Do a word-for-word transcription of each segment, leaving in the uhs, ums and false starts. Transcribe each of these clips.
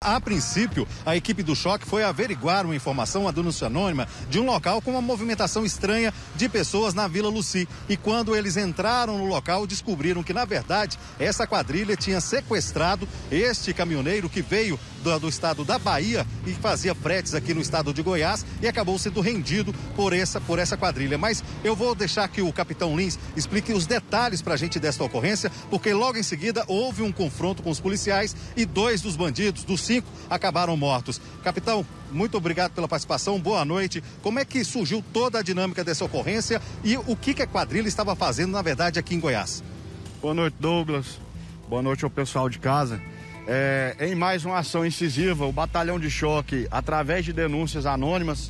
A princípio, a equipe do Choque foi averiguar uma informação, uma denúncia anônima, de um local com uma movimentação estranha de pessoas na Vila Lucy. E quando eles entraram no local, descobriram que, na verdade, essa quadrilha tinha sequestrado este caminhoneiro que veio do, do estado da Bahia e fazia fretes aqui no estado de Goiás e acabou sendo rendido por essa, por essa quadrilha. Mas eu vou deixar que o capitão Lins explique os detalhes pra gente desta ocorrência, porque logo em seguida houve um confronto com os policiais e dois dos bandidos, dos cinco, acabaram mortos. Capitão, muito obrigado pela participação, boa noite. Como é que surgiu toda a dinâmica dessa ocorrência e o que, que a quadrilha estava fazendo, na verdade, aqui em Goiás? Boa noite, Douglas. Boa noite ao pessoal de casa. É, em mais uma ação incisiva, o Batalhão de Choque, através de denúncias anônimas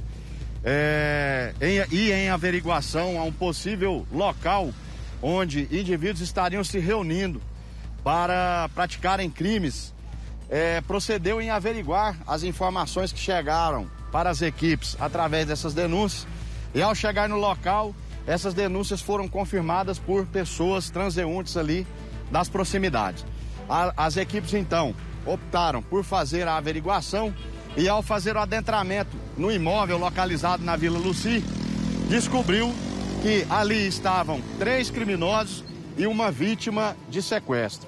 é, em, e em averiguação a um possível local onde indivíduos estariam se reunindo para praticarem crimes, é, procedeu em averiguar as informações que chegaram para as equipes através dessas denúncias. E ao chegar no local, essas denúncias foram confirmadas por pessoas transeuntes ali das proximidades. A, as equipes, então, optaram por fazer a averiguação e, ao fazer o adentramento no imóvel localizado na Vila Lucy, descobriu que ali estavam três criminosos e uma vítima de sequestro.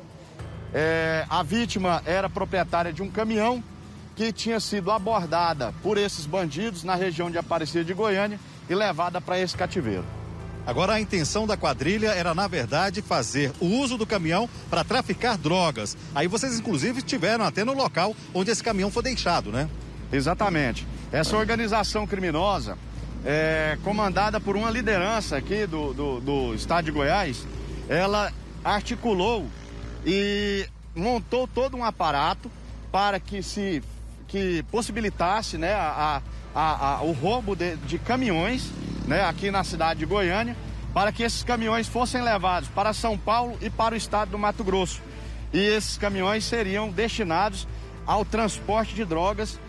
É, a vítima era proprietária de um caminhão que tinha sido abordada por esses bandidos na região de Aparecida de Goiânia e levada para esse cativeiro. Agora, a intenção da quadrilha era, na verdade, fazer o uso do caminhão para traficar drogas. Aí vocês, inclusive, estiveram até no local onde esse caminhão foi deixado, né? Exatamente. Essa organização criminosa, é, comandada por uma liderança aqui do, do, do estado de Goiás, ela articulou e montou todo um aparato para que se que possibilitasse, né, a, a, a, o roubo de, de caminhões, né, aqui na cidade de Goiânia, para que esses caminhões fossem levados para São Paulo e para o estado do Mato Grosso. E esses caminhões seriam destinados ao transporte de drogas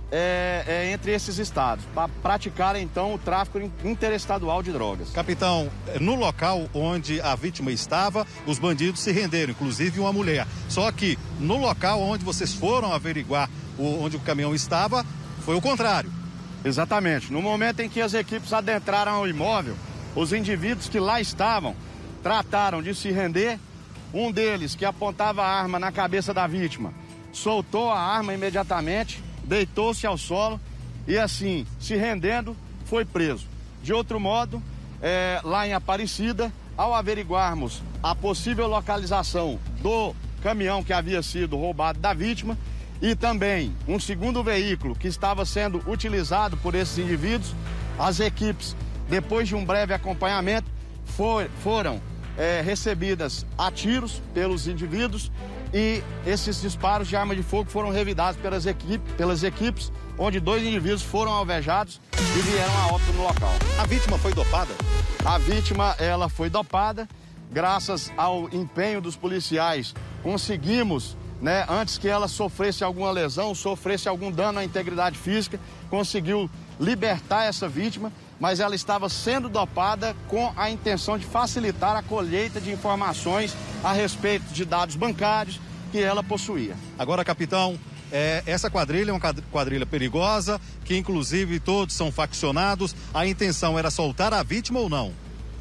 é, é, entre esses estados, para praticar então o tráfico interestadual de drogas. Capitão, no local onde a vítima estava, os bandidos se renderam, inclusive uma mulher. Só que no local onde vocês foram averiguar o, onde o caminhão estava, foi o contrário. Exatamente. No momento em que as equipes adentraram ao imóvel, os indivíduos que lá estavam trataram de se render. Um deles, que apontava a arma na cabeça da vítima, soltou a arma imediatamente, deitou-se ao solo e, assim, se rendendo, foi preso. De outro modo, é, lá em Aparecida, ao averiguarmos a possível localização do caminhão que havia sido roubado da vítima e também um segundo veículo que estava sendo utilizado por esses indivíduos, as equipes, depois de um breve acompanhamento, for, foram é, recebidas a tiros pelos indivíduos e esses disparos de arma de fogo foram revidados pelas, equipe, pelas equipes, onde dois indivíduos foram alvejados e vieram a óbito no local. A vítima foi dopada? A vítima, ela foi dopada. Graças ao empenho dos policiais, conseguimos, né, antes que ela sofresse alguma lesão, sofresse algum dano à integridade física, conseguiu libertar essa vítima, mas ela estava sendo dopada com a intenção de facilitar a colheita de informações a respeito de dados bancários que ela possuía. Agora, capitão, é, essa quadrilha é uma quadrilha perigosa, que inclusive todos são faccionados. A intenção era soltar a vítima ou não?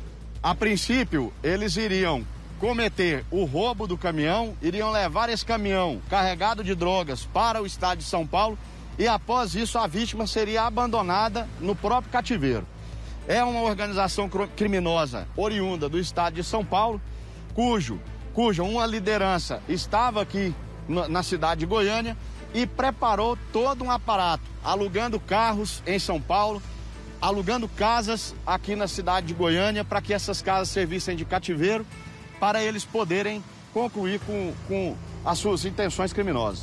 A princípio, eles iriam cometer o roubo do caminhão, iriam levar esse caminhão carregado de drogas para o estado de São Paulo e, após isso, a vítima seria abandonada no próprio cativeiro. É uma organização criminosa oriunda do estado de São Paulo, cujo, cuja uma liderança estava aqui na, na cidade de Goiânia e preparou todo um aparato, alugando carros em São Paulo, alugando casas aqui na cidade de Goiânia para que essas casas servissem de cativeiro para eles poderem concluir com, com as suas intenções criminosas.